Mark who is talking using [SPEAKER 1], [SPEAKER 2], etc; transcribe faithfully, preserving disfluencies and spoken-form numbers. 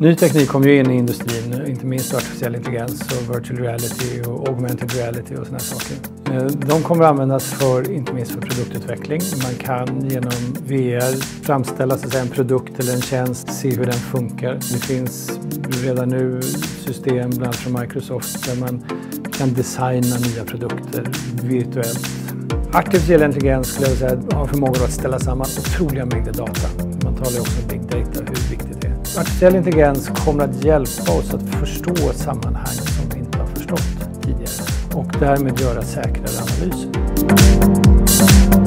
[SPEAKER 1] Ny teknik kommer ju in i industrin, inte minst artificiell intelligens och virtual reality och augmented reality och sådana saker. De kommer att användas för, inte minst för produktutveckling. Man kan genom V R framställa så att säga, en produkt eller en tjänst, se hur den funkar. Det finns redan nu system bland annat från Microsoft där man kan designa nya produkter virtuellt. Artificiell intelligens skulle jag säga har förmågan att ställa samman otroliga mängder data. Man talar ju också om big data, hur viktigt det är. Artificiell intelligens kommer att hjälpa oss att förstå ett sammanhang som vi inte har förstått tidigare och därmed göra säkrare analyser.